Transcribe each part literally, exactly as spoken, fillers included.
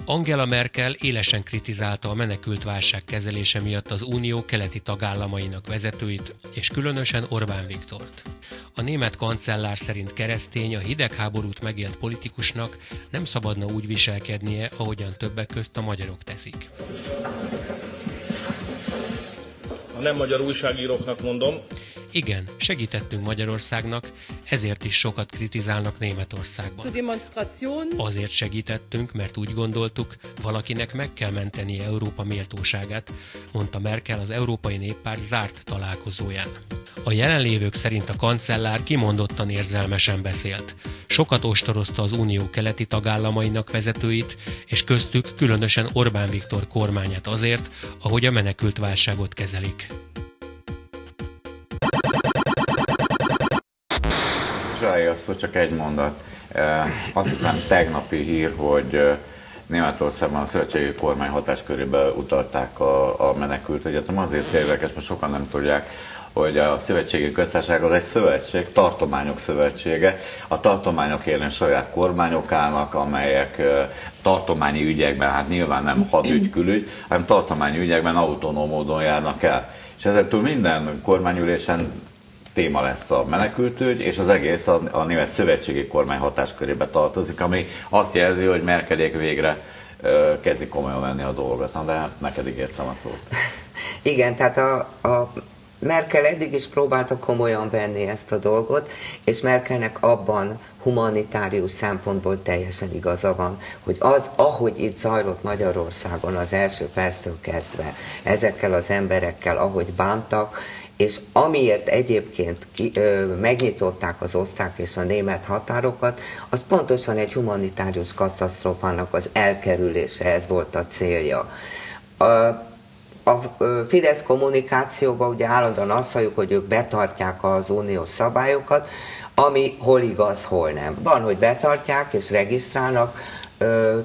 Angela Merkel élesen kritizálta a menekültválság kezelése miatt az unió keleti tagállamainak vezetőit, és különösen Orbán Viktort. A német kancellár szerint keresztény, a hidegháborút megélt politikusnak nem szabadna úgy viselkednie, ahogyan többek közt a magyarok teszik. A nem magyar újságíróknak mondom. Igen, segítettünk Magyarországnak, ezért is sokat kritizálnak Németországban. Azért segítettünk, mert úgy gondoltuk, valakinek meg kell mentenie Európa méltóságát, mondta Merkel az Európai Néppárt zárt találkozóján. A jelenlévők szerint a kancellár kimondottan érzelmesen beszélt. Sokat ostorozta az unió keleti tagállamainak vezetőit, és köztük különösen Orbán Viktor kormányát azért, ahogy a menekültválságot kezelik. Zsály, az, hogy csak egy mondat. Azt hiszem tegnapi hír, hogy Németországban a szövetségi kormány hatáskörébe utalták a, a menekültügyet. Azért érdekes, mert sokan nem tudják, hogy a szövetségi köztársaság az egy szövetség, tartományok szövetsége. A tartományok élén saját kormányok állnak, amelyek tartományi ügyekben, hát nyilván nem hadügy, külügy, hanem tartományi ügyekben autonóm módon járnak el. És ezzel minden kormányülésen téma lesz a menekültügy, és az egész a, a német szövetségi kormány hatáskörébe tartozik, ami azt jelzi, hogy Merkelék végre ö, kezdik komolyan venni a dolgot. Na, de hát neked ígértem a szót. Igen, tehát a, a Merkel eddig is próbálta komolyan venni ezt a dolgot, és Merkelnek abban humanitárius szempontból teljesen igaza van, hogy az, ahogy itt zajlott Magyarországon az első perctől kezdve, ezekkel az emberekkel, ahogy bántak, és amiért egyébként ki, ö, megnyitották az osztrák és a német határokat, az pontosan egy humanitárius katasztrófának az elkerülése, ez volt a célja. A, a Fidesz kommunikációban ugye állandóan azt halljuk, hogy ők betartják az uniós szabályokat, ami hol igaz, hol nem. Van, hogy betartják és regisztrálnak ö,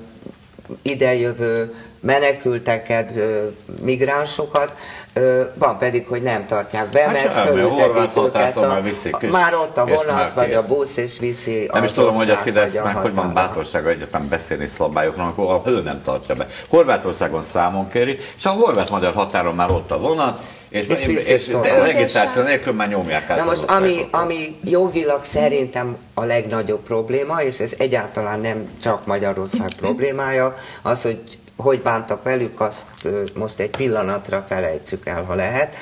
idejövő menekülteket, migránsokat, van pedig, hogy nem tartják be, hát mert fölültetik őket, a, már, viszik, már ott a vonat vagy a busz, és viszi. Nem is tudom, hogy a Fidesznek hogy van bátorsága egyetem beszélni szabályoknak, akkor ő nem tartja be. Horvátországon számon kéri, és a horvát-magyar határon már ott a vonat, és, és, és, és regisztráció nélkül már nyomják át. Na most, ami, ami jogilag szerintem a legnagyobb probléma, és ez egyáltalán nem csak Magyarország problémája, az, hogy hogy bántak velük, azt most egy pillanatra felejtsük el, ha lehet.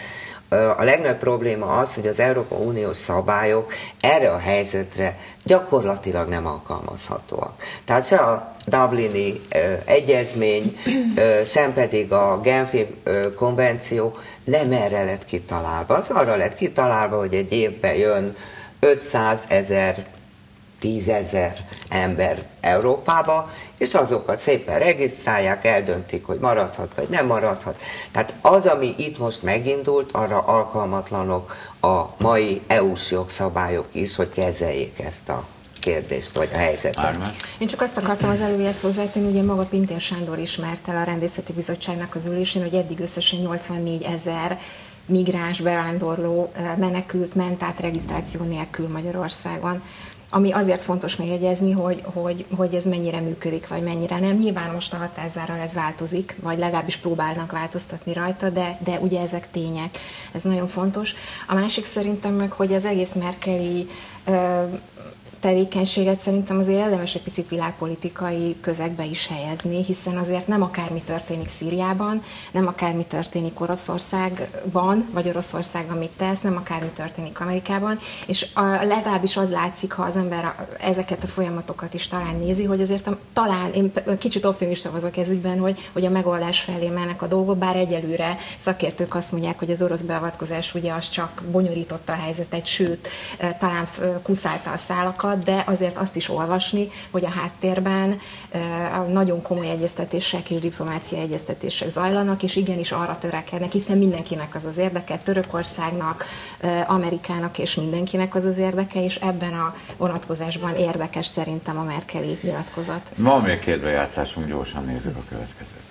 A legnagyobb probléma az, hogy az Európai Uniós szabályok erre a helyzetre gyakorlatilag nem alkalmazhatóak. Tehát se a Dublini egyezmény, sem pedig a Genfi konvenció nem erre lett kitalálva. Az arra lett kitalálva, hogy egy évben jön ötszázezer, tízezer ember Európába, és azokat szépen regisztrálják, eldöntik, hogy maradhat, vagy nem maradhat. Tehát az, ami itt most megindult, arra alkalmatlanok a mai é u-s jogszabályok is, hogy kezeljék ezt a kérdést, vagy a helyzetet. Ármás. Én csak azt akartam az előjéhez hozzátenni, ugye maga Pintér Sándor ismert el a Rendészeti Bizottságnak az ülésén, hogy eddig összesen nyolcvannégy ezer migráns, bevándorló, menekült ment át regisztráció nélkül Magyarországon. Ami azért fontos megjegyezni, hogy, hogy, hogy ez mennyire működik, vagy mennyire nem. Nyilván most a határzárral ez változik, vagy legalábbis próbálnak változtatni rajta, de, de ugye ezek tények. Ez nagyon fontos. A másik szerintem meg, hogy az egész merkeli ö, tevékenységet szerintem azért érdemes egy picit világpolitikai közegbe is helyezni, hiszen azért nem akármi történik Szíriában, nem akármi történik Oroszországban, vagy Oroszország, amit tesz, nem akármi történik Amerikában, és a, legalábbis az látszik, ha az ember ezeket a folyamatokat is talán nézi, hogy azért a, talán én kicsit optimista vagyok ez ügyben, hogy, hogy a megoldás felé mennek a dolgok, bár egyelőre szakértők azt mondják, hogy az orosz beavatkozás ugye az csak bonyolította a helyzetet, sőt, talán kuszálta a szálakat, de azért azt is olvasni, hogy a háttérben nagyon komoly egyeztetések és diplomáciai egyeztetések zajlanak, és igenis arra törekednek, hiszen mindenkinek az az érdeke, Törökországnak, Amerikának és mindenkinek az az érdeke, és ebben a vonatkozásban érdekes szerintem a merkeli nyilatkozat. Van még két bejátszásunk, gyorsan nézzük a következőt.